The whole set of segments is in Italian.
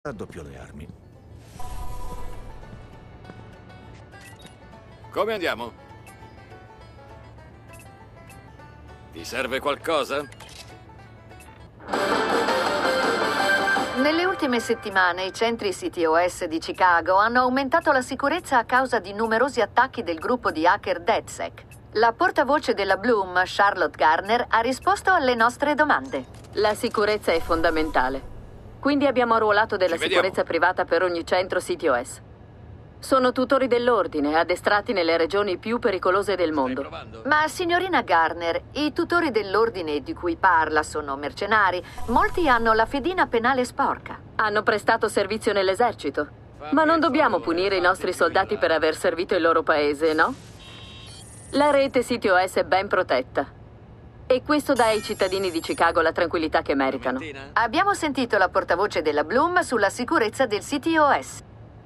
Raddoppio le armi. Come andiamo? Ti serve qualcosa? Nelle ultime settimane i centri CTOS di Chicago hanno aumentato la sicurezza a causa di numerosi attacchi del gruppo di hacker DedSec. La portavoce della Bloom, Charlotte Garner, ha risposto alle nostre domande. La sicurezza è fondamentale. Quindi abbiamo arruolato della sicurezza privata per ogni centro CTOS. Sono tutori dell'ordine, addestrati nelle regioni più pericolose del mondo. Ma signorina Garner, i tutori dell'ordine di cui parla sono mercenari. Molti hanno la fedina penale sporca. Hanno prestato servizio nell'esercito. Ma non dobbiamo punire i nostri soldati per aver servito il loro paese, no? La rete CTOS è ben protetta. E questo dà ai cittadini di Chicago la tranquillità che meritano. Abbiamo sentito la portavoce della Bloom sulla sicurezza del CTOS.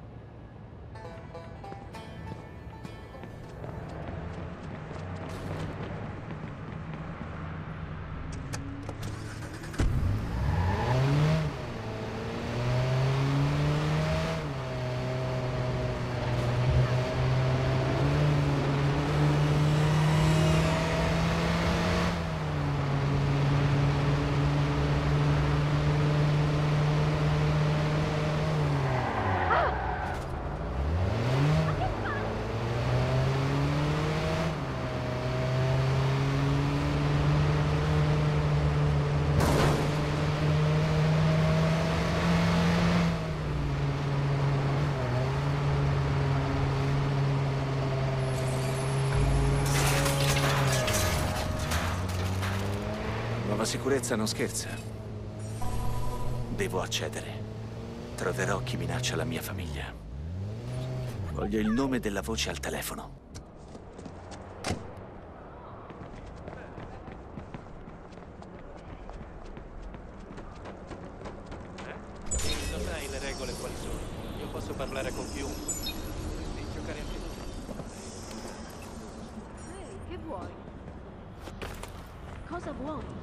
La sicurezza non scherza. Devo accedere. Troverò chi minaccia la mia famiglia. Voglio il nome della voce al telefono. Lo sai le regole quali sono? Io posso parlare con chiunque. Potresti giocare anche tu. Ehi, che vuoi? Cosa vuoi?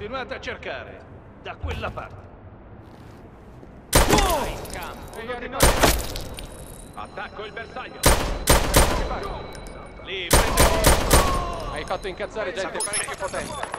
Continuate a cercare. Da quella parte. In campo. Uno di noi. Attacco il bersaglio. Lì, prendete. Hai fatto incazzare gente parecchio potente.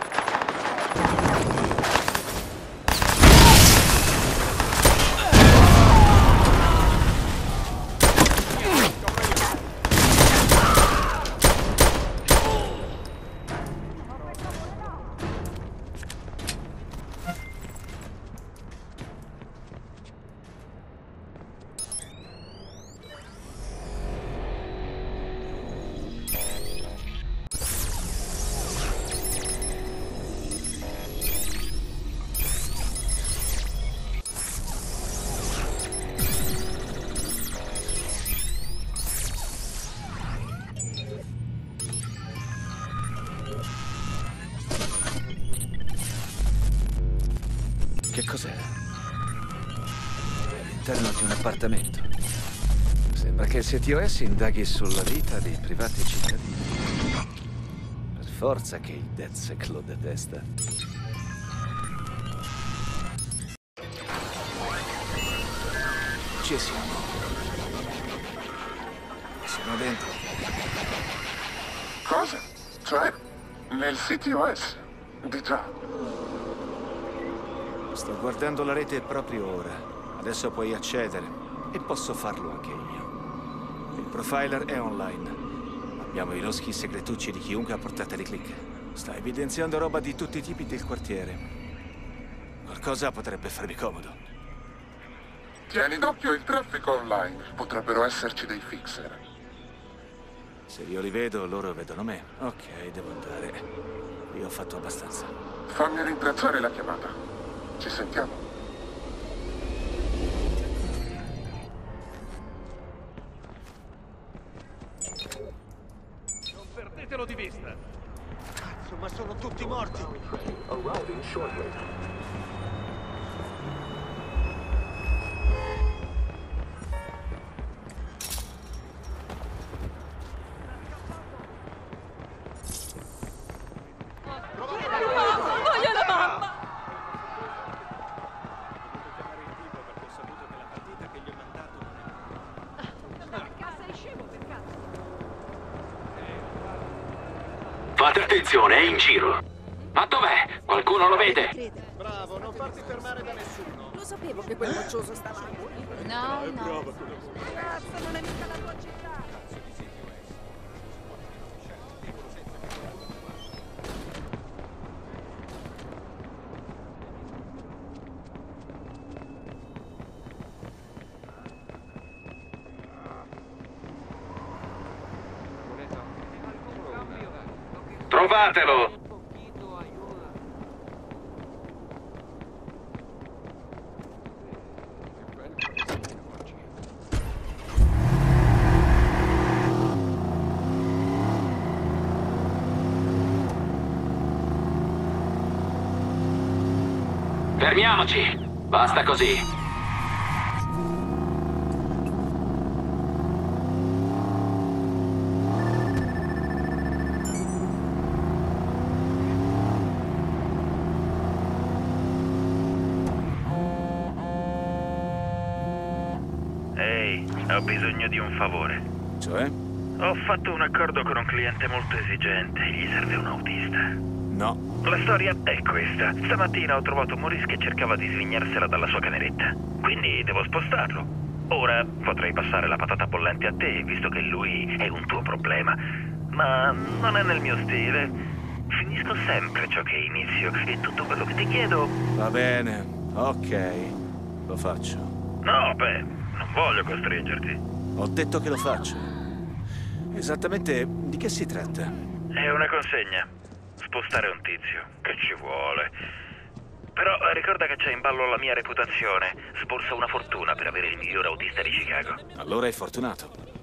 Che cos'era? All'interno di un appartamento. Sembra che il CTOS indaghi sulla vita dei privati cittadini. Per forza che il DedSec lo detesta. Ci siamo. Sono dentro. Cosa? Cioè, nel CTOS? Di già. Sto guardando la rete proprio ora. Adesso puoi accedere. E posso farlo anche io. Il profiler è online. Abbiamo i loschi segretucci di chiunque a portata di click. Sta evidenziando roba di tutti i tipi del quartiere. Qualcosa potrebbe farmi comodo. Tieni d'occhio il traffico online. Potrebbero esserci dei fixer. Se io li vedo, loro vedono me. Ok, devo andare. Io ho fatto abbastanza. Fammi rimpiazzare la chiamata. Ci sentiamo. Non perdetelo di vista. Cazzo, ma sono tutti morti. Voglio la mamma! Fate attenzione, è in giro. Ma dov'è? Qualcuno lo vede? Bravo, non farti fermare da nessuno. Lo sapevo che quel moccioso stava lì. No, no. Cazzo, non è mica la tua città. Trovatelo! Fermiamoci! Basta così! Ho bisogno di un favore. Cioè? Ho fatto un accordo con un cliente molto esigente. Gli serve un autista. No. La storia è questa. Stamattina ho trovato Maurice che cercava di svignarsela dalla sua cameretta. Quindi devo spostarlo. Ora potrei passare la patata bollente a te, visto che lui è un tuo problema. Ma non è nel mio stile. Finisco sempre ciò che inizio e tutto quello che ti chiedo... Va bene. Ok. Lo faccio. No, beh... Non voglio costringerti. Ho detto che lo faccio. Esattamente di che si tratta? È una consegna. Spostare un tizio. Che ci vuole. Però ricorda che c'è in ballo la mia reputazione. Sborsa una fortuna per avere il miglior autista di Chicago. Allora è fortunato.